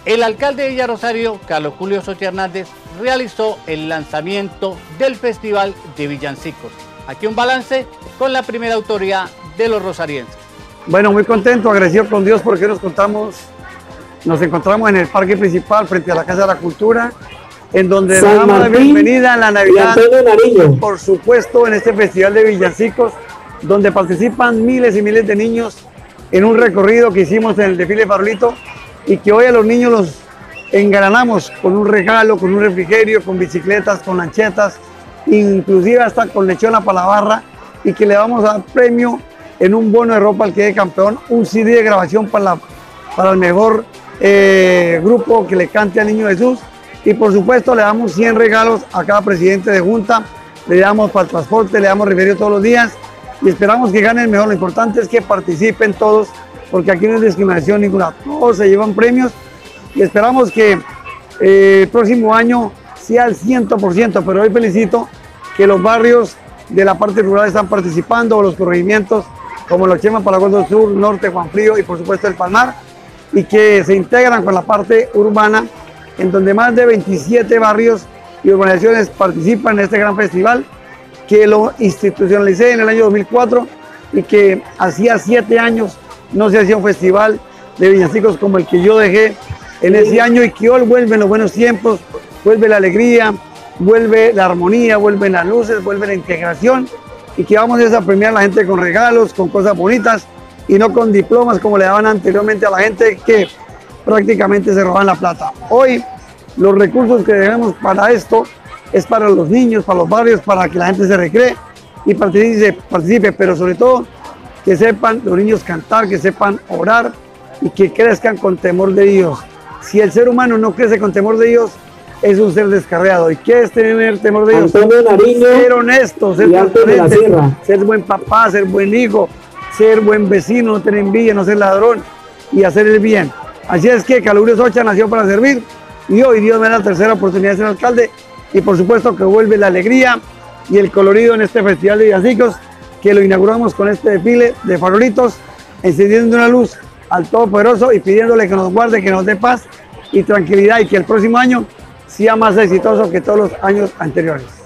El alcalde de Villa Rosario, Carlos Julio Sochi Hernández, realizó el lanzamiento del Festival de Villancicos. Aquí un balance con la primera autoridad de los rosarienses. Bueno, muy contento, agradecido con Dios porque nos encontramos en el parque principal frente a la Casa de la Cultura, en donde le damos la bienvenida a la Navidad, por supuesto en este Festival de Villancicos, donde participan miles y miles de niños en un recorrido que hicimos en el desfile de Farolito, y que hoy a los niños los engalanamos con un regalo, con un refrigerio, con bicicletas, con lanchetas, inclusive hasta con lechona para la barra, y que le vamos a dar premio en un bono de ropa al que quede campeón, un CD de grabación para el mejor grupo que le cante al Niño Jesús, y por supuesto le damos 100 regalos a cada presidente de junta, le damos para el transporte, le damos refrigerio todos los días, y esperamos que ganen mejor. Lo importante es que participen todos, porque aquí no hay discriminación ninguna, todos se llevan premios, y esperamos que el próximo año sea al 100%, pero hoy felicito que los barrios de la parte rural están participando, los corregimientos como los Chema, Palagoas del Sur, Norte, Juan Frío y por supuesto el Palmar, y que se integran con la parte urbana, en donde más de 27 barrios y urbanizaciones participan en este gran festival, que lo institucionalicé en el año 2004 y que hacía 7 años no se hacía un festival de villancicos como el que yo dejé en ese año, y que hoy vuelven los buenos tiempos, vuelve la alegría, vuelve la armonía, vuelven las luces, vuelve la integración, y que vamos a premiar a la gente con regalos, con cosas bonitas y no con diplomas como le daban anteriormente a la gente que prácticamente se roban la plata. Hoy los recursos que debemos para esto es para los niños, para los barrios, para que la gente se recree y participe, pero sobre todo que sepan los niños cantar, que sepan orar y que crezcan con temor de Dios. Si el ser humano no crece con temor de Dios, es un ser descarriado. ¿Y qué es tener temor de Dios? Ser honesto, ser transparente, ser buen papá, ser buen hijo, ser buen vecino, no tener envidia, no ser ladrón y hacer el bien. Así es que Carlos Julio Sochi nació para servir, y hoy Dios me da la tercera oportunidad de ser alcalde, y por supuesto que vuelve la alegría y el colorido en este Festival de Villancicos, que lo inauguramos con este desfile de farolitos, encendiendo una luz al Todopoderoso y pidiéndole que nos guarde, que nos dé paz y tranquilidad, y que el próximo año sea más exitoso que todos los años anteriores.